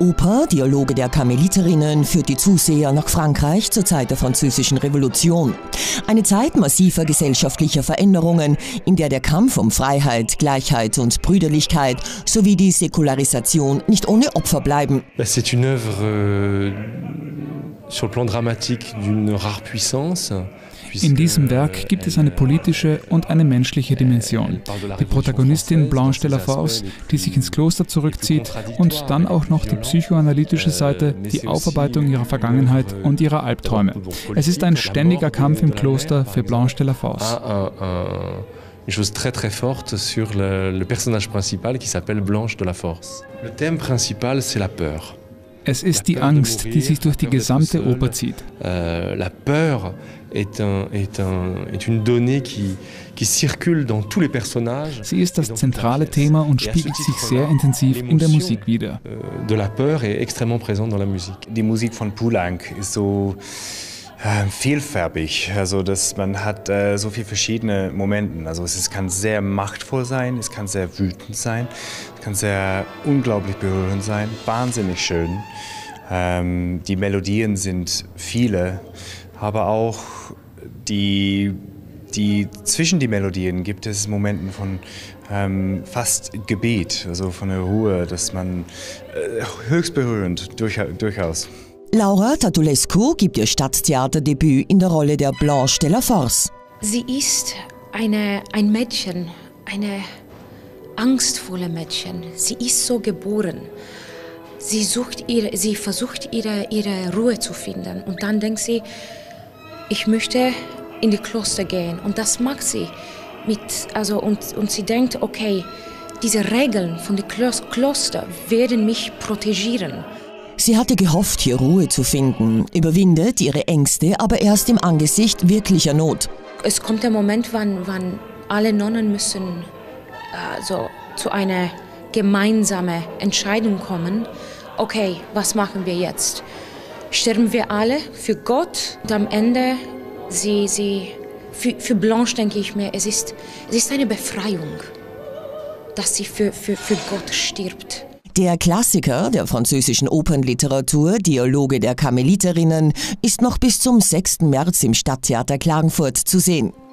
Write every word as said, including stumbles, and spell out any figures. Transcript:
Oper Dialoge der Karmeliterinnen führt die Zuseher nach Frankreich zur Zeit der Französischen Revolution. Eine Zeit massiver gesellschaftlicher Veränderungen, in der der Kampf um Freiheit, Gleichheit und Brüderlichkeit sowie die Säkularisation nicht ohne Opfer bleiben. C'est une œuvre euh, sur le plan dramatique d'une rare puissance. In diesem Werk gibt es eine politische und eine menschliche Dimension. Die Protagonistin Blanche de la Force, die sich ins Kloster zurückzieht, und dann auch noch die psychoanalytische Seite, die Aufarbeitung ihrer Vergangenheit und ihrer Albträume. Es ist ein ständiger Kampf im Kloster für Blanche de la Force. Une chose très très forte sur le, le personnage principal qui s'appelle Blanche de la Force. Le thème principal, c'est la peur. Es ist die Angst, die sich durch die gesamte Oper zieht. Euh, la peur est, un, est, un, est une donnée qui, qui circule dans tous les personnages. Sie ist das zentrale Thema und spiegelt sich sehr intensiv in der Musik wider. De la peur est extrêmement présente dans la musique. Die Musik von Poulenc ist so äh, vielfärbig, also dass man hat äh, so viele verschiedene Momente. Also es kann sehr machtvoll sein, es kann sehr wütend sein, es kann sehr unglaublich berührend sein, wahnsinnig schön. Ähm, die Melodien sind viele, aber auch die, die zwischen die Melodien gibt es Momente von ähm, fast Gebet, also von der Ruhe, dass man äh, höchst berührend durch, durchaus. Laura Tatulescu gibt ihr Stadttheaterdebüt in der Rolle der Blanche de la Force. Sie ist eine, ein Mädchen, eine angstvolle Mädchen. Sie ist so geboren. Sie, sucht ihre, sie versucht, ihre, ihre Ruhe zu finden. Und dann denkt sie, ich möchte in die Kloster gehen. Und das mag sie. Mit, also, und, und sie denkt, okay, diese Regeln von den Kloster werden mich protegieren. Sie hatte gehofft, hier Ruhe zu finden, überwindet ihre Ängste aber erst im Angesicht wirklicher Not. Es kommt der Moment, wann, wann alle Nonnen müssen also, zu einer gemeinsamen Entscheidung kommen. Okay, was machen wir jetzt? Sterben wir alle für Gott? Und am Ende, sie, sie, für, für Blanche denke ich mir, es ist, es ist eine Befreiung, dass sie für, für, für Gott stirbt. Der Klassiker der französischen Opernliteratur, Dialoge der Karmeliterinnen, ist noch bis zum sechsten März im Stadttheater Klagenfurt zu sehen.